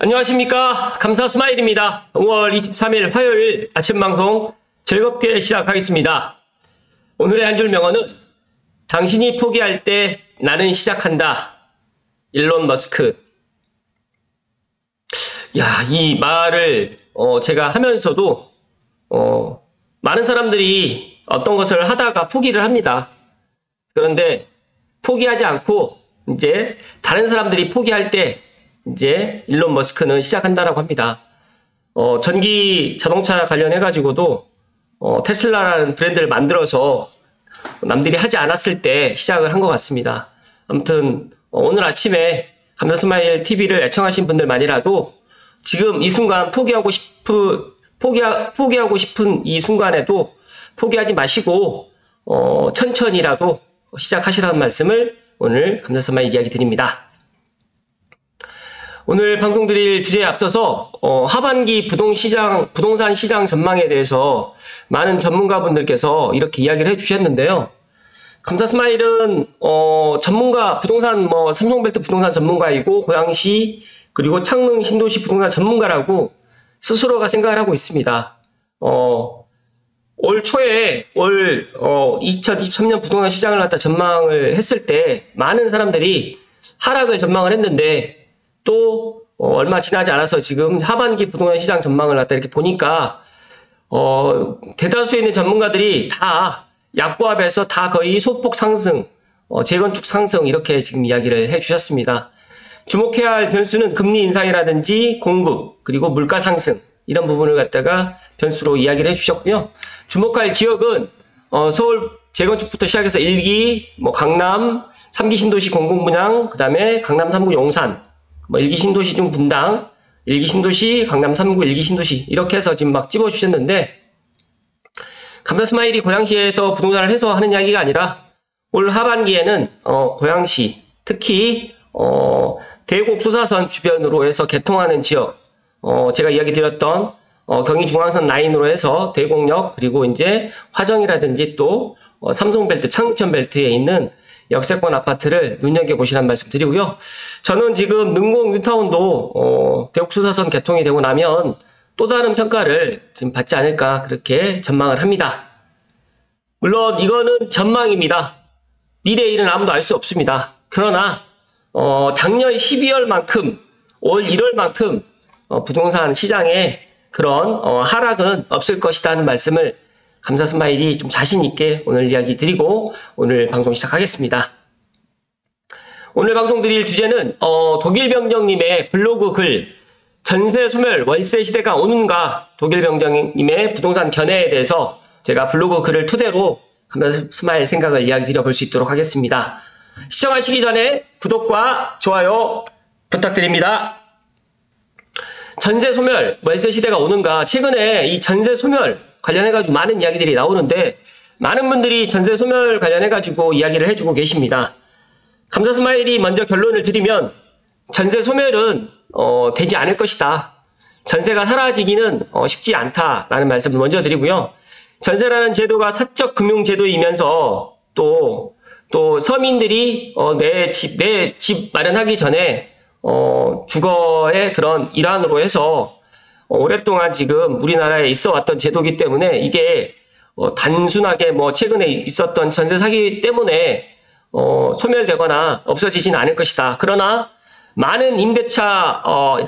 안녕하십니까. 감사 스마일입니다. 5월 23일 화요일 아침 방송 즐겁게 시작하겠습니다. 오늘의 한 줄 명언은 당신이 포기할 때 나는 시작한다. 일론 머스크. 이 말을 제가 하면서도 많은 사람들이 어떤 것을 하다가 포기를 합니다. 그런데 포기하지 않고 이제 다른 사람들이 포기할 때 이제 일론 머스크는 시작한다라고 합니다. 전기 자동차 관련해가지고도 테슬라라는 브랜드를 만들어서 남들이 하지 않았을 때 시작을 한 것 같습니다. 아무튼 오늘 아침에 감사스마일 TV를 애청하신 분들만이라도 지금 이 순간 포기하고 싶은 이 순간에도 포기하지 마시고 천천히라도 시작하시라는 말씀을 오늘 감사스마일 이야기 드립니다. 오늘 방송 드릴 주제에 앞서서 하반기 부동산 시장 전망에 대해서 많은 전문가분들께서 이렇게 이야기를 해주셨는데요. 감사스마일은 부동산 삼성벨트 부동산 전문가이고 고양시 그리고 창릉 신도시 부동산 전문가라고 스스로가 생각을 하고 있습니다. 올 초에 2023년 부동산 시장을 갖다 전망을 했을 때 많은 사람들이 하락을 전망을 했는데 또 얼마 지나지 않아서 지금 하반기 부동산 시장 전망을 갖다 이렇게 보니까 대다수에 있는 전문가들이 다 약보합해서 다 거의 소폭 상승, 재건축 상승 이렇게 지금 이야기를 해주셨습니다. 주목해야 할 변수는 금리 인상이라든지 공급 그리고 물가 상승 이런 부분을 갖다가 변수로 이야기를 해주셨고요. 주목할 지역은 서울 재건축부터 시작해서 1기, 강남, 3기 신도시 공공분양, 그 다음에 강남 3구 용산, 1기 신도시 중 분당, 1기 신도시, 강남 3구 1기 신도시 이렇게 해서 지금 막 찝어주셨는데 감사스마일이 고양시에서 부동산을 해서 하는 이야기가 아니라 올 하반기에는 고양시 특히 대곡 수사선 주변으로 해서 개통하는 지역 제가 이야기 드렸던 경의중앙선 라인으로 해서 대곡역 그리고 이제 화정이라든지 또 삼성벨트 창천벨트에 있는 역세권 아파트를 눈여겨보시라는 말씀 드리고요. 저는 지금 능곡 뉴타운도 대곡수사선 개통이 되고 나면 또 다른 평가를 지금 받지 않을까 그렇게 전망을 합니다. 물론 이거는 전망입니다. 미래의 일은 아무도 알 수 없습니다. 그러나 작년 12월만큼 올 1월만큼 부동산 시장에 그런 하락은 없을 것이다 하는 말씀을 감사스마일이 좀 자신있게 오늘 이야기 드리고 오늘 방송 시작하겠습니다. 오늘 방송 드릴 주제는 독일병정님의 블로그 글 전세 소멸 월세 시대가 오는가 독일병정님의 부동산 견해에 대해서 제가 블로그 글을 토대로 감사스마일 생각을 이야기 드려볼 수 있도록 하겠습니다. 시청하시기 전에 구독과 좋아요 부탁드립니다. 전세 소멸 월세 시대가 오는가 최근에 이 전세 소멸 관련해가지고 많은 이야기들이 나오는데 많은 분들이 전세 소멸 관련해가지고 이야기를 해주고 계십니다. 감사스마일이 먼저 결론을 드리면 전세 소멸은 되지 않을 것이다. 전세가 사라지기는 쉽지 않다라는 말씀을 먼저 드리고요. 전세라는 제도가 사적 금융제도이면서 또 서민들이 내 집 마련하기 전에 주거의 그런 일환으로 해서 오랫동안 지금 우리나라에 있어 왔던 제도이기 때문에 이게 단순하게 최근에 있었던 전세 사기 때문에 소멸되거나 없어지지는 않을 것이다. 그러나 많은 임대차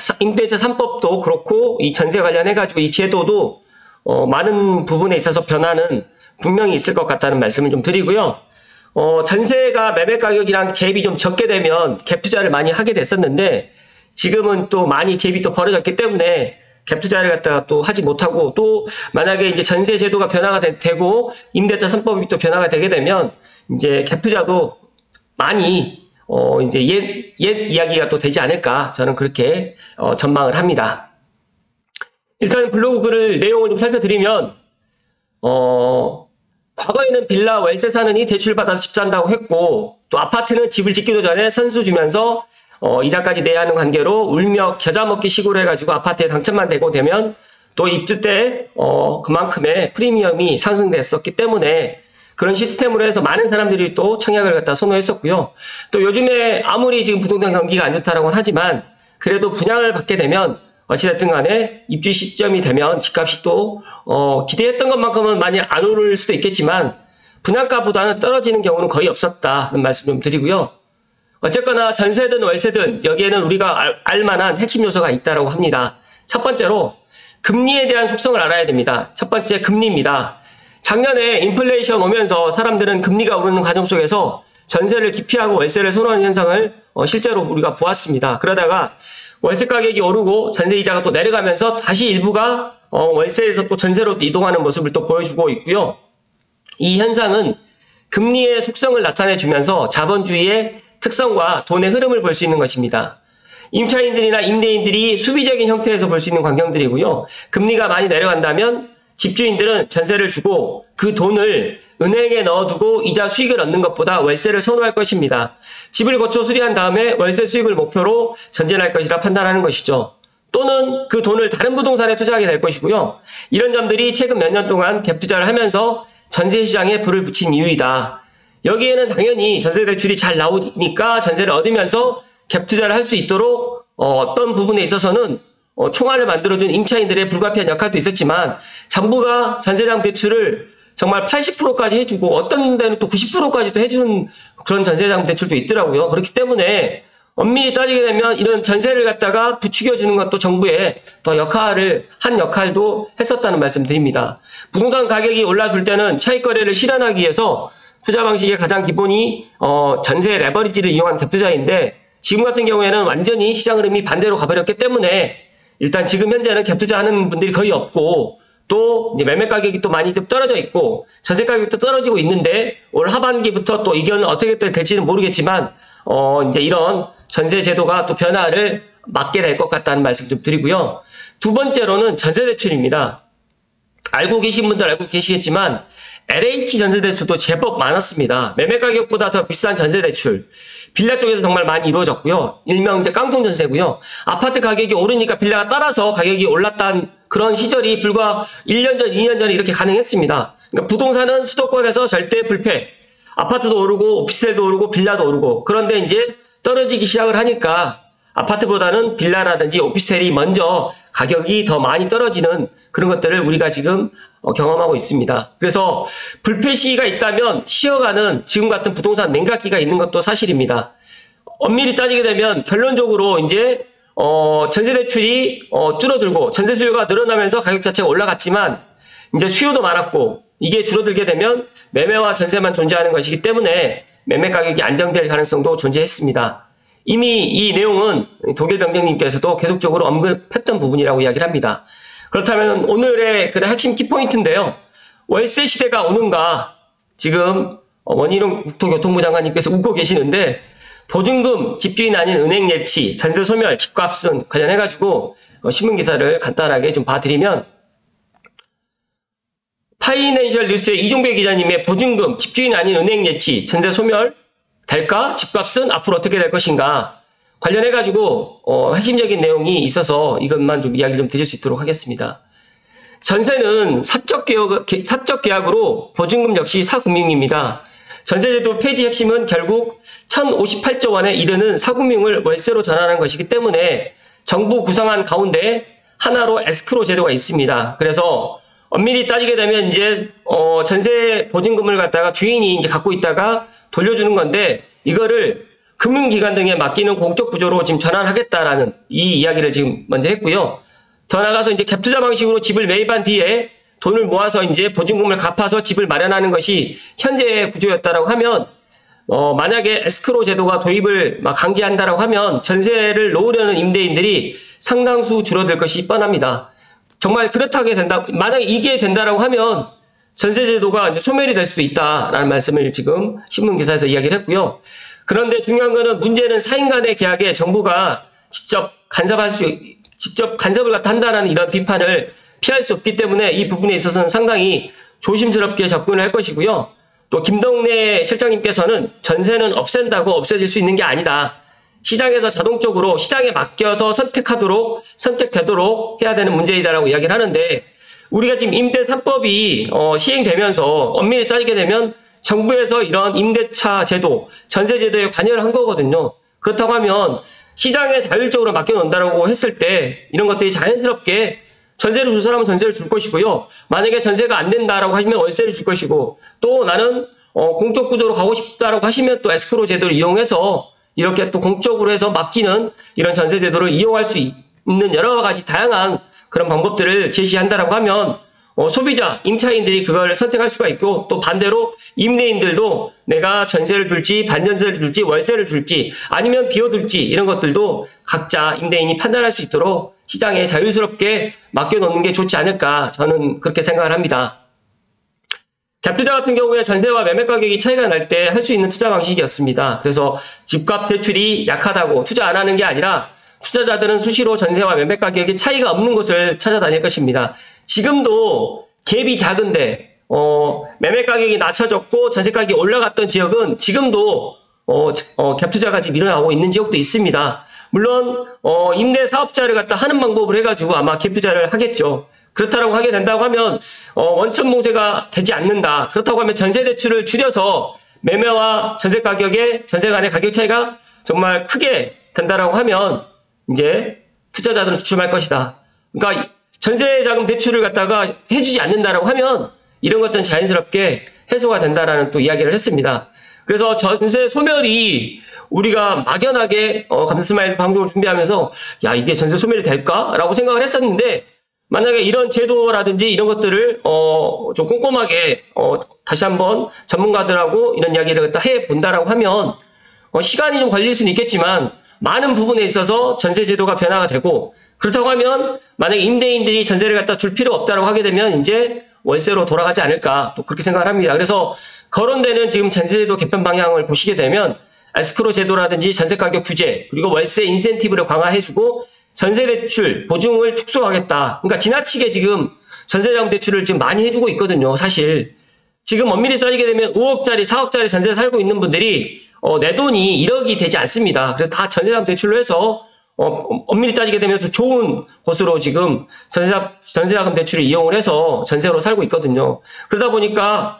3법도 그렇고 이 전세 관련해가지고 이 제도도 많은 부분에 있어서 변화는 분명히 있을 것 같다는 말씀을 좀 드리고요. 전세가 매매 가격이랑 갭이 좀 적게 되면 갭 투자를 많이 하게 됐었는데 지금은 또 많이 갭이 또 벌어졌기 때문에 갭 투자를 갖다가 또 하지 못하고 또 만약에 이제 전세 제도가 변화가 되고 임대차 3법이 또 변화가 되게 되면 이제 갭 투자도 많이 이제 옛 이야기가 또 되지 않을까 저는 그렇게 전망을 합니다. 일단 블로그 글을 내용을 좀 살펴드리면 과거에는 빌라 월세 사는 이 대출받아서 집 산다고 했고 또 아파트는 집을 짓기도 전에 선수 주면서 이자까지 내야 하는 관계로 울며 겨자 먹기 식으로 해가지고 아파트에 당첨만 되고 되면 또 입주 때 그만큼의 프리미엄이 상승됐었기 때문에 그런 시스템으로 해서 많은 사람들이 또 청약을 갖다 선호했었고요. 또 요즘에 아무리 지금 부동산 경기가 안 좋다라고는 하지만 그래도 분양을 받게 되면 어찌됐든 간에 입주 시점이 되면 집값이 또 기대했던 것만큼은 많이 안 오를 수도 있겠지만 분양가보다는 떨어지는 경우는 거의 없었다는 말씀 좀 드리고요. 어쨌거나 전세든 월세든 여기에는 우리가 알만한 핵심 요소가 있다고 합니다. 첫 번째로 금리에 대한 속성을 알아야 됩니다. 첫 번째 금리입니다. 작년에 인플레이션 오면서 사람들은 금리가 오르는 과정 속에서 전세를 기피하고 월세를 선호하는 현상을 실제로 우리가 보았습니다. 그러다가 월세 가격이 오르고 전세 이자가 또 내려가면서 다시 일부가 월세에서 또 전세로 이동하는 모습을 또 보여주고 있고요. 이 현상은 금리의 속성을 나타내주면서 자본주의의 특성과 돈의 흐름을 볼 수 있는 것입니다. 임차인들이나 임대인들이 수비적인 형태에서 볼 수 있는 광경들이고요. 금리가 많이 내려간다면 집주인들은 전세를 주고 그 돈을 은행에 넣어두고 이자 수익을 얻는 것보다 월세를 선호할 것입니다. 집을 고쳐 수리한 다음에 월세 수익을 목표로 전제를 할 것이라 판단하는 것이죠. 또는 그 돈을 다른 부동산에 투자하게 될 것이고요. 이런 점들이 최근 몇 년 동안 갭 투자를 하면서 전세 시장에 불을 붙인 이유이다. 여기에는 당연히 전세 대출이 잘 나오니까 전세를 얻으면서 갭 투자를 할 수 있도록 어떤 부분에 있어서는 총알을 만들어준 임차인들의 불가피한 역할도 있었지만 정부가 전세장 대출을 정말 80%까지 해주고 어떤 데는 또 90%까지도 해주는 그런 전세장 대출도 있더라고요. 그렇기 때문에 엄밀히 따지게 되면 이런 전세를 갖다가 부추겨주는 것도 정부의 또 역할도 했었다는 말씀 드립니다. 부동산 가격이 올라줄 때는 차익거래를 실현하기 위해서 투자 방식의 가장 기본이 전세 레버리지를 이용한 갭 투자인데 지금 같은 경우에는 완전히 시장 흐름이 반대로 가버렸기 때문에 일단 지금 현재는 갭 투자하는 분들이 거의 없고 또 이제 매매 가격이 또 많이 좀 떨어져 있고 전세 가격도 떨어지고 있는데 올 하반기부터 또 이견은 어떻게 될지는 모르겠지만 이제 이런 전세 제도가 또 변화를 맞게 될 것 같다는 말씀 좀 드리고요. 두 번째로는 전세 대출입니다. 알고 계신 분들 알고 계시겠지만 LH 전세 대출도 제법 많았습니다. 매매 가격보다 더 비싼 전세 대출. 빌라 쪽에서 정말 많이 이루어졌고요. 일명 이제 깡통 전세고요. 아파트 가격이 오르니까 빌라가 따라서 가격이 올랐다는 그런 시절이 불과 1년 전, 2년 전에 이렇게 가능했습니다. 그러니까 부동산은 수도권에서 절대 불패. 아파트도 오르고 오피스텔도 오르고 빌라도 오르고 그런데 이제 떨어지기 시작을 하니까 아파트보다는 빌라라든지 오피스텔이 먼저 가격이 더 많이 떨어지는 그런 것들을 우리가 지금 경험하고 있습니다. 그래서 불패 시기가 있다면 쉬어가는 지금 같은 부동산 냉각기가 있는 것도 사실입니다. 엄밀히 따지게 되면 결론적으로 이제 전세 대출이 줄어들고 전세 수요가 늘어나면서 가격 자체가 올라갔지만 이제 수요도 많았고 이게 줄어들게 되면 매매와 전세만 존재하는 것이기 때문에 매매 가격이 안정될 가능성도 존재했습니다. 이미 이 내용은 독일 병장님께서도 계속적으로 언급했던 부분이라고 이야기를 합니다. 그렇다면 오늘의 그 핵심 키포인트인데요. 월세 시대가 오는가 지금 원희룡 국토교통부 장관님께서 웃고 계시는데 보증금, 집주인 아닌 은행 예치, 전세 소멸, 집값은 관련해가지고 신문기사를 간단하게 좀 봐드리면 파이낸셜 뉴스의 이종배 기자님의 보증금, 집주인 아닌 은행 예치, 전세 소멸 될까? 집값은 앞으로 어떻게 될 것인가? 관련해가지고 핵심적인 내용이 있어서 이것만 좀 이야기를 좀 드릴 수 있도록 하겠습니다. 전세는 사적 계약으로 보증금 역시 사금융입니다. 전세제도 폐지 핵심은 결국 1058조 원에 이르는 사금융을 월세로 전환하는 것이기 때문에 정부 구상안 가운데 하나로 에스크로 제도가 있습니다. 그래서 엄밀히 따지게 되면 이제 전세 보증금을 갖다가 주인이 이제 갖고 있다가 돌려주는 건데 이거를 금융기관 등에 맡기는 공적 구조로 지금 전환하겠다라는 이 이야기를 지금 먼저 했고요. 더 나가서 이제 갭 투자 방식으로 집을 매입한 뒤에 돈을 모아서 이제 보증금을 갚아서 집을 마련하는 것이 현재의 구조였다라고 하면 만약에 에스크로 제도가 도입을 막 강제한다라고 하면 전세를 놓으려는 임대인들이 상당수 줄어들 것이 뻔합니다. 정말 그렇다게 된다. 만약에 이게 된다라고 하면 전세제도가 이제 소멸이 될 수도 있다라는 말씀을 지금 신문기사에서 이야기를 했고요. 그런데 중요한 거는 문제는 사인 간의 계약에 정부가 직접 간섭을 갖다 한다는 이런 비판을 피할 수 없기 때문에 이 부분에 있어서는 상당히 조심스럽게 접근을 할 것이고요. 또 김동래 실장님께서는 전세는 없앤다고 없어질 수 있는 게 아니다. 시장에서 자동적으로 시장에 맡겨서 선택되도록 해야 되는 문제이다라고 이야기를 하는데 우리가 지금 임대 3법이 시행되면서 엄밀히 따지게 되면 정부에서 이런 임대차 제도, 전세 제도에 관여를 한 거거든요. 그렇다고 하면 시장에 자율적으로 맡겨놓는다라고 했을 때 이런 것들이 자연스럽게 전세를 줄 사람은 전세를 줄 것이고요. 만약에 전세가 안 된다라고 하시면 월세를 줄 것이고, 또 나는 공적 구조로 가고 싶다라고 하시면 또 에스크로 제도를 이용해서 이렇게 또 공적으로 해서 맡기는 이런 전세 제도를 이용할 수 있는 여러 가지 다양한 그런 방법들을 제시한다라고 하면 소비자, 임차인들이 그걸 선택할 수가 있고, 또 반대로 임대인들도 내가 전세를 줄지, 반전세를 줄지, 월세를 줄지, 아니면 비워둘지 이런 것들도 각자 임대인이 판단할 수 있도록 시장에 자유스럽게 맡겨놓는 게 좋지 않을까, 저는 그렇게 생각을 합니다. 갭투자 같은 경우에 전세와 매매 가격이 차이가 날 때 할 수 있는 투자 방식이었습니다. 그래서 집값 대출이 약하다고 투자 안 하는 게 아니라 투자자들은 수시로 전세와 매매 가격이 차이가 없는 곳을 찾아다닐 것입니다. 지금도 갭이 작은데 매매 가격이 낮춰졌고 전세 가격이 올라갔던 지역은 지금도 갭 투자가 지금 일어나고 있는 지역도 있습니다. 물론 임대 사업자를 갖다 하는 방법을 해가지고 아마 갭 투자를 하겠죠. 그렇다고 하게 된다고 하면 원천 봉쇄가 되지 않는다. 그렇다고 하면 전세 대출을 줄여서 매매와 전세 가격의 전세 간의 가격 차이가 정말 크게 된다라고 하면 이제 투자자들은 주춤할 것이다. 그러니까 전세 자금 대출을 갖다가 해주지 않는다라고 하면 이런 것들은 자연스럽게 해소가 된다라는 또 이야기를 했습니다. 그래서 전세 소멸이 우리가 막연하게 감스마일 방송을 준비하면서 야, 이게 전세 소멸이 될까라고 생각을 했었는데, 만약에 이런 제도라든지 이런 것들을 좀 꼼꼼하게 다시 한번 전문가들하고 이런 이야기를 갖다 해 본다라고 하면 시간이 좀 걸릴 수는 있겠지만 많은 부분에 있어서 전세 제도가 변화가 되고, 그렇다고 하면 만약에 임대인들이 전세를 갖다 줄 필요 없다라고 하게 되면 이제 월세로 돌아가지 않을까, 또 그렇게 생각을 합니다. 그래서 거론되는 지금 전세제도 개편 방향을 보시게 되면 에스크로 제도라든지 전세 가격 규제, 그리고 월세 인센티브를 강화해주고 전세 대출 보증을 축소하겠다. 그러니까 지나치게 지금 전세자금 대출을 지금 많이 해주고 있거든요. 사실 지금 엄밀히 따지게 되면 5억짜리, 4억짜리 전세 살고 있는 분들이 내 돈이 1억이 되지 않습니다. 그래서 다 전세자금 대출로 해서 엄밀히 따지게 되면 더 좋은 곳으로 지금 전세자금 대출을 이용을 해서 전세로 살고 있거든요. 그러다 보니까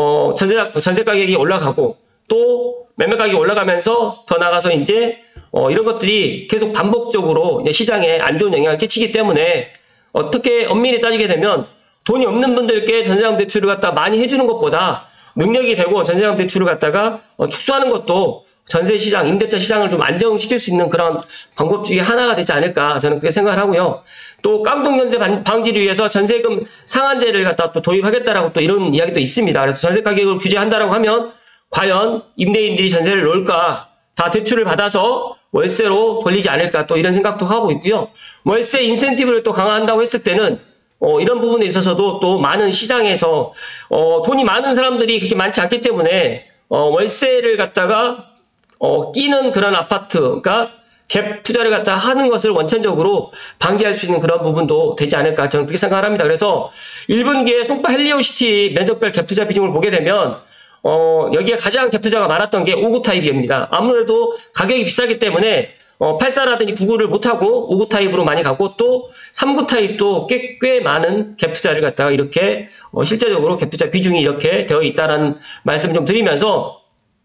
전세 가격이 올라가고 또 매매 가격이 올라가면서 더 나가서 이제 이런 것들이 계속 반복적으로 이제 시장에 안 좋은 영향을 끼치기 때문에 어떻게 엄밀히 따지게 되면 돈이 없는 분들께 전세자금 대출을 갖다 많이 해주는 것보다 능력이 되고 전세자금 대출을 갖다가 축소하는 것도 전세 시장, 임대차 시장을 좀 안정시킬 수 있는 그런 방법 중에 하나가 되지 않을까, 저는 그렇게 생각을 하고요. 또 깡통전세 방지를 위해서 전세금 상한제를 갖다 또 도입하겠다라고 또 이런 이야기도 있습니다. 그래서 전세 가격을 규제한다라고 하면 과연 임대인들이 전세를 놓을까, 다 대출을 받아서 월세로 돌리지 않을까, 또 이런 생각도 하고 있고요. 월세 인센티브를 또 강화한다고 했을 때는 이런 부분에 있어서도 또 많은 시장에서 돈이 많은 사람들이 그렇게 많지 않기 때문에 월세를 갖다가 끼는 그런 아파트, 그러니까 갭 투자를 갖다 하는 것을 원천적으로 방지할 수 있는 그런 부분도 되지 않을까, 저는 그렇게 생각을 합니다. 그래서 1분기에 송파 헬리오시티 면적별 갭 투자 비중을 보게 되면 여기에 가장 갭 투자가 많았던 게 5구 타입입니다. 아무래도 가격이 비싸기 때문에 84라든지 9구를 못하고 5구 타입으로 많이 가고, 또 3구 타입도 꽤 많은 갭 투자를 갖다가 이렇게 실제적으로 갭 투자 비중이 이렇게 되어 있다는 말씀 좀 드리면서,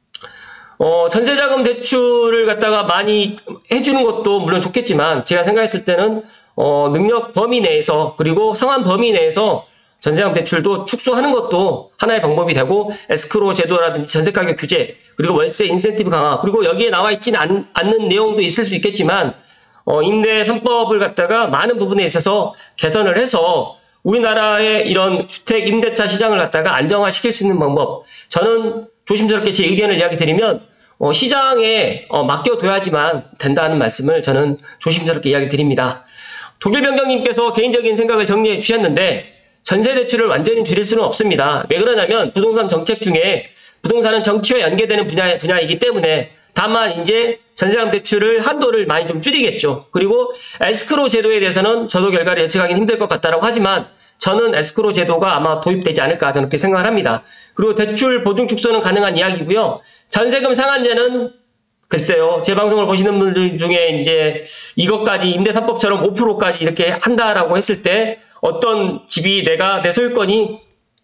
전세자금 대출을 갖다가 많이 해주는 것도 물론 좋겠지만 제가 생각했을 때는 능력 범위 내에서, 그리고 상한 범위 내에서 전세자금 대출도 축소하는 것도 하나의 방법이 되고, 에스크로 제도라든지 전세가격 규제, 그리고 월세 인센티브 강화, 그리고 여기에 나와 있지는 않는 내용도 있을 수 있겠지만 임대 3법을 갖다가 많은 부분에 있어서 개선을 해서 우리나라의 이런 주택 임대차 시장을 갖다가 안정화시킬 수 있는 방법, 저는 조심스럽게 제 의견을 이야기 드리면 시장에 맡겨둬야지만 된다는 말씀을 저는 조심스럽게 이야기 드립니다. 독일변경님께서 개인적인 생각을 정리해 주셨는데, 전세 대출을 완전히 줄일 수는 없습니다. 왜 그러냐면 부동산 정책 중에 부동산은 정치와 연계되는 분야이기 때문에, 다만 이제 전세자금 대출을 한도를 많이 좀 줄이겠죠. 그리고 에스크로 제도에 대해서는 저도 결과를 예측하기는 힘들 것 같다라고 하지만 저는 에스크로 제도가 아마 도입되지 않을까, 저는 그렇게 생각을 합니다. 그리고 대출 보증 축소는 가능한 이야기고요. 전세금 상한제는 글쎄요, 제 방송을 보시는 분들 중에 이제 이것까지 임대 3법처럼 5%까지 이렇게 한다라고 했을 때 어떤 집이 내 소유권이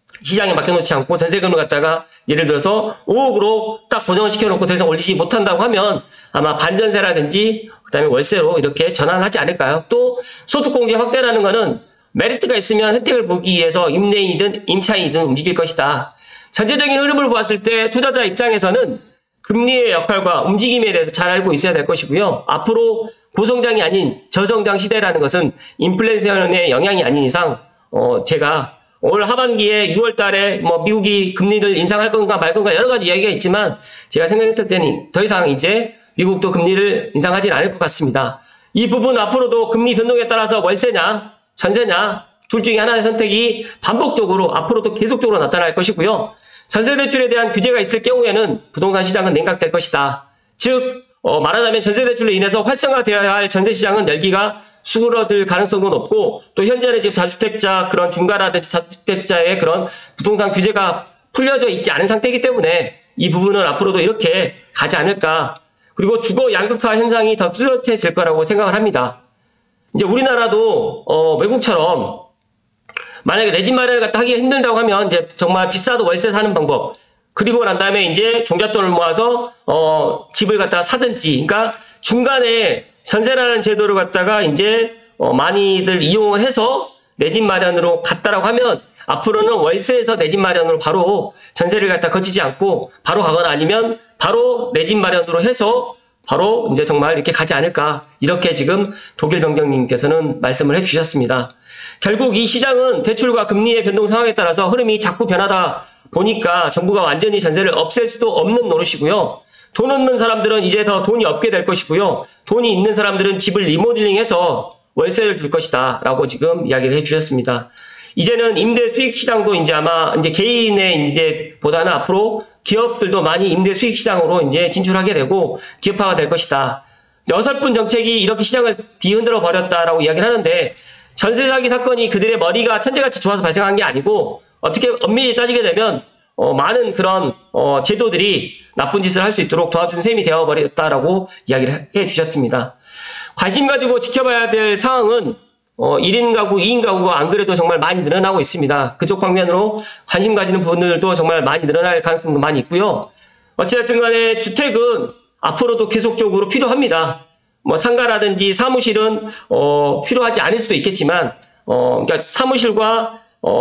시장에 맡겨놓지 않고 전세금을 갖다가 예를 들어서 5억으로 딱 보정을 시켜놓고 더 이상 올리지 못한다고 하면 아마 반전세라든지 그다음에 월세로 이렇게 전환하지 않을까요? 또 소득공제 확대라는 거는 메리트가 있으면 혜택을 보기 위해서 임대인이든 임차인이든 움직일 것이다. 전체적인 흐름을 보았을 때 투자자 입장에서는 금리의 역할과 움직임에 대해서 잘 알고 있어야 될 것이고요. 앞으로 고성장이 아닌 저성장 시대라는 것은 인플레이션의 영향이 아닌 이상 제가 올 하반기에 6월 달에 뭐 미국이 금리를 인상할 건가 말 건가 여러 가지 이야기가 있지만 제가 생각했을 때는 더 이상 이제 미국도 금리를 인상하지는 않을 것 같습니다. 이 부분 앞으로도 금리 변동에 따라서 월세냐 전세냐 둘 중에 하나의 선택이 반복적으로 앞으로도 계속적으로 나타날 것이고요. 전세대출에 대한 규제가 있을 경우에는 부동산 시장은 냉각될 것이다. 즉 말하자면 전세대출로 인해서 활성화되어야 할 전세시장은 열기가 수그러들 가능성도 높고 또 현재는 지금 다주택자 그런 중가라든지 다주택자의 그런 부동산 규제가 풀려져 있지 않은 상태이기 때문에 이 부분은 앞으로도 이렇게 가지 않을까. 그리고 주거 양극화 현상이 더 뚜렷해질 거라고 생각을 합니다. 이제 우리나라도 외국처럼 만약에 내 집 마련을 갖다 하기가 힘들다고 하면 이제 정말 비싸도 월세 사는 방법 그리고 난 다음에 이제 종잣돈을 모아서 집을 갖다가 사든지 그러니까 중간에 전세라는 제도를 갖다가 이제 많이들 이용을 해서 내 집 마련으로 갔다라고 하면 앞으로는 월세에서 내 집 마련으로 바로 전세를 갖다 거치지 않고 바로 가거나 아니면 바로 내 집 마련으로 해서 바로 이제 정말 이렇게 가지 않을까 이렇게 지금 독일병정님께서는 말씀을 해주셨습니다. 결국 이 시장은 대출과 금리의 변동 상황에 따라서 흐름이 자꾸 변하다 보니까 정부가 완전히 전세를 없앨 수도 없는 노릇이고요. 돈 없는 사람들은 이제 더 돈이 없게 될 것이고요. 돈이 있는 사람들은 집을 리모델링해서 월세를 줄 것이다 라고 지금 이야기를 해주셨습니다. 이제는 임대 수익 시장도 이제 아마 이제 개인의 이제 보다는 앞으로 기업들도 많이 임대 수익 시장으로 이제 진출하게 되고 기업화가 될 것이다. 어설픈 정책이 이렇게 시장을 뒤흔들어 버렸다라고 이야기를 하는데 전세 사기 사건이 그들의 머리가 천재같이 좋아서 발생한 게 아니고 어떻게 엄밀히 따지게 되면 많은 그런 제도들이 나쁜 짓을 할 수 있도록 도와준 셈이 되어버렸다라고 이야기를 해주셨습니다. 관심 가지고 지켜봐야 될 상황은 1인 가구, 2인 가구가 안 그래도 정말 많이 늘어나고 있습니다. 그쪽 방면으로 관심 가지는 부분들도 정말 많이 늘어날 가능성도 많이 있고요. 어찌됐든 간에 주택은 앞으로도 계속적으로 필요합니다. 뭐 상가라든지 사무실은 필요하지 않을 수도 있겠지만 그러니까 사무실과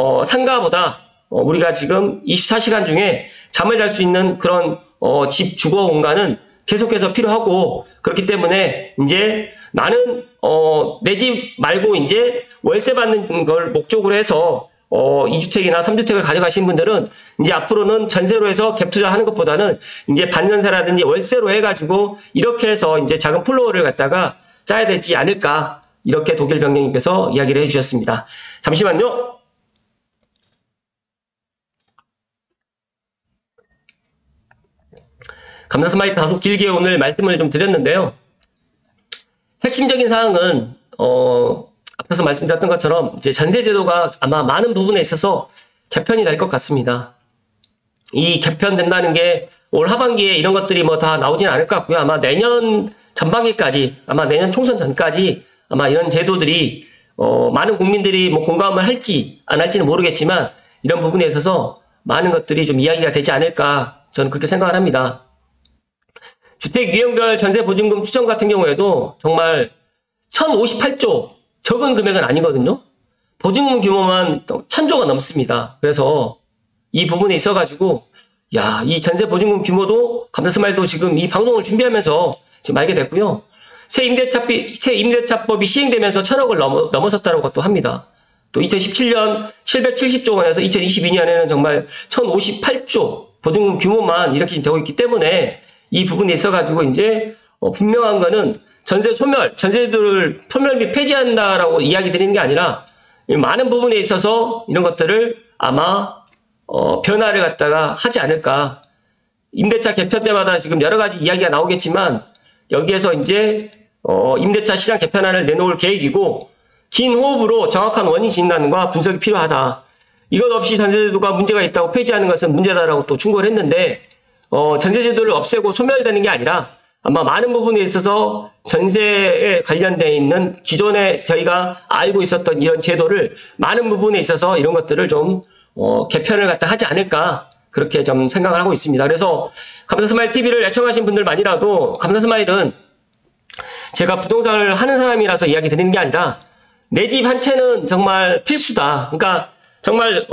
상가보다 우리가 지금 24시간 중에 잠을 잘 수 있는 그런 집 주거 공간은 계속해서 필요하고 그렇기 때문에 이제 나는 내 집 말고 이제 월세 받는 걸 목적으로 해서 2주택이나 3주택을 가져가신 분들은 이제 앞으로는 전세로 해서 갭 투자하는 것보다는 이제 반전세라든지 월세로 해가지고 이렇게 해서 이제 작은 플로어를 갖다가 짜야 되지 않을까 이렇게 독일병령님께서 이야기를 해주셨습니다. 잠시만요. 감사 스마일 다소 길게 오늘 말씀을 좀 드렸는데요. 핵심적인 사항은 앞서서 말씀드렸던 것처럼 이제 전세제도가 아마 많은 부분에 있어서 개편이 될 것 같습니다. 이 개편된다는 게 올 하반기에 이런 것들이 뭐 다 나오진 않을 것 같고요. 아마 내년 전반기까지 아마 내년 총선 전까지 아마 이런 제도들이 많은 국민들이 뭐 공감을 할지 안 할지는 모르겠지만 이런 부분에 있어서 많은 것들이 좀 이야기가 되지 않을까 저는 그렇게 생각을 합니다. 주택 유형별 전세보증금 추정 같은 경우에도 정말 1058조 적은 금액은 아니거든요. 보증금 규모만 1000조가 넘습니다. 그래서 이 부분에 있어가지고 이 전세보증금 규모도 감사스마일도 지금 이 방송을 준비하면서 지금 알게 됐고요. 새 임대차법이 시행되면서 1000억을 넘어섰다는 것도 합니다. 또 2017년 770조 원에서 2022년에는 정말 1058조 보증금 규모만 이렇게 되고 있기 때문에 이 부분에 있어가지고 이제 분명한 거는 전세 소멸, 전세제도를 소멸 및 폐지한다라고 이야기 드리는 게 아니라 많은 부분에 있어서 이런 것들을 아마 변화를 갖다가 하지 않을까. 임대차 개편 때마다 지금 여러 가지 이야기가 나오겠지만 여기에서 이제 임대차 시장 개편안을 내놓을 계획이고 긴 호흡으로 정확한 원인 진단과 분석이 필요하다. 이것 없이 전세제도가 문제가 있다고 폐지하는 것은 문제다라고 또 충고를 했는데 전세제도를 없애고 소멸되는 게 아니라 아마 많은 부분에 있어서 전세에 관련되어 있는 기존에 저희가 알고 있었던 이런 제도를 많은 부분에 있어서 이런 것들을 좀 개편을 갖다 하지 않을까 그렇게 좀 생각을 하고 있습니다. 그래서 감사스마일 TV를 애청하신 분들만이라도 감사스마일은 제가 부동산을 하는 사람이라서 이야기 드리는 게 아니라 내 집 한 채는 정말 필수다. 그러니까 정말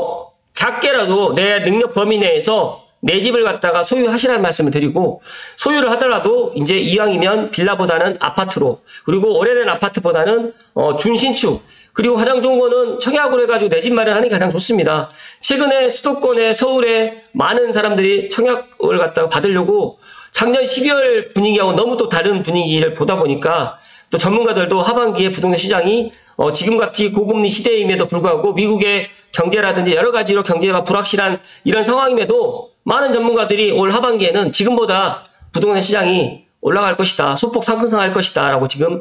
작게라도 내 능력 범위 내에서 내 집을 갖다가 소유하시라는 말씀을 드리고, 소유를 하더라도 이제 이왕이면 빌라보다는 아파트로, 그리고 오래된 아파트보다는 준신축, 그리고 가장 좋은 거는 청약으로 해가지고 내 집 마련하는 게 가장 좋습니다. 최근에 수도권에 서울에 많은 사람들이 청약을 갖다가 받으려고 작년 12월 분위기하고 너무 또 다른 분위기를 보다 보니까 또 전문가들도 하반기에 부동산 시장이 지금같이 고금리 시대임에도 불구하고 미국의 경제라든지 여러 가지로 경제가 불확실한 이런 상황임에도 많은 전문가들이 올 하반기에는 지금보다 부동산 시장이 올라갈 것이다, 소폭 상승할 것이다 라고 지금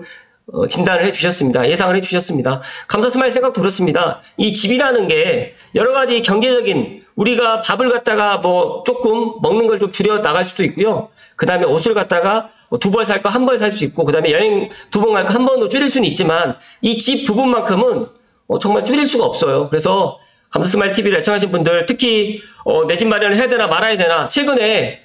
진단을 해주셨습니다. 예상을 해주셨습니다. 감사스마일 생각도 그렇습니다. 이 집이라는 게 여러 가지 경제적인, 우리가 밥을 갖다가 뭐 조금 먹는 걸 좀 줄여 나갈 수도 있고요. 그 다음에 옷을 갖다가 2벌 살 거 1벌 살 수 있고, 그 다음에 여행 2번 갈 거 1번도 줄일 수는 있지만 이 집 부분만큼은 정말 줄일 수가 없어요. 그래서 감사스마일 TV를 애청하신 분들, 특히 내 집 마련을 해야 되나 말아야 되나, 최근에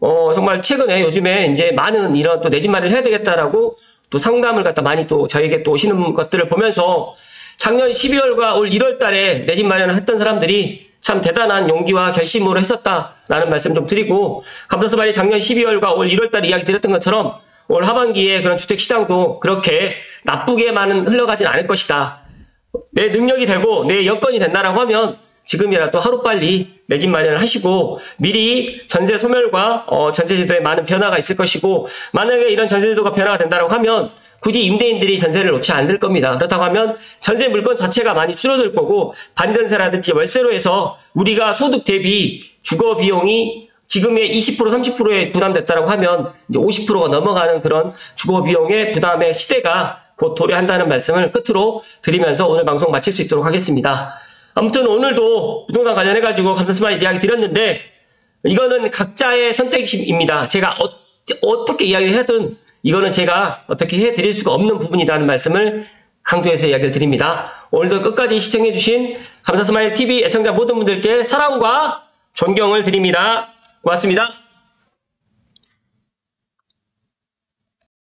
정말 최근에 요즘에 이제 많은 이런 또 내 집 마련을 해야 되겠다라고 또 상담을 갖다 많이 또 저에게 또 오시는 것들을 보면서 작년 12월과 올 1월 달에 내 집 마련을 했던 사람들이 참 대단한 용기와 결심으로 했었다라는 말씀 좀 드리고, 감사스마일이 작년 12월과 올 1월 달에 이야기 드렸던 것처럼 올 하반기에 그런 주택시장도 그렇게 나쁘게만은 흘러가진 않을 것이다. 내 능력이 되고 내 여건이 된다라고 하면 지금이라도 하루빨리 내 집 마련을 하시고, 미리 전세 소멸과 전세제도에 많은 변화가 있을 것이고, 만약에 이런 전세제도가 변화가 된다고 하면 굳이 임대인들이 전세를 놓지 않을 겁니다. 그렇다고 하면 전세 물건 자체가 많이 줄어들 거고, 반전세라든지 월세로 해서 우리가 소득 대비 주거 비용이 지금의 20% 30%에 부담됐다고 하면 이제 50%가 넘어가는 그런 주거 비용의 부담의 시대가 곧 도래한다는 말씀을 끝으로 드리면서 오늘 방송 마칠 수 있도록 하겠습니다. 아무튼 오늘도 부동산 관련해가지고 감사스마일 이야기 드렸는데, 이거는 각자의 선택입니다. 제가 어떻게 이야기를 하든 이거는 제가 어떻게 해드릴 수가 없는 부분이라는 말씀을 강조해서 이야기를 드립니다. 오늘도 끝까지 시청해주신 감사스마일 TV 애청자 모든 분들께 사랑과 존경을 드립니다. 고맙습니다.